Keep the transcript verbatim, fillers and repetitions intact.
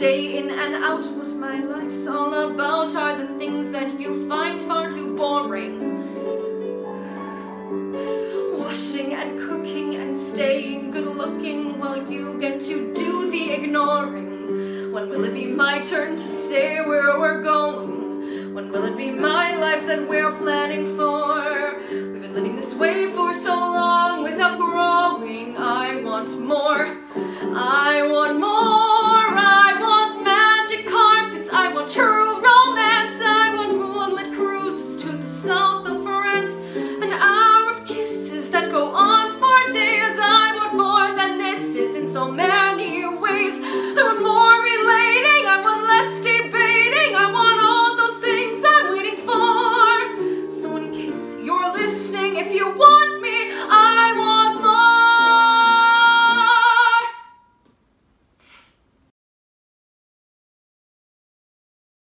Day in and out, what my life's all about are the things that you find far too boring. Washing and cooking and staying good looking while you get to do the ignoring. When will it be my turn to say where we're going? When will it be my life that we're planning for? We've been living this way for so long without growing. I want more. I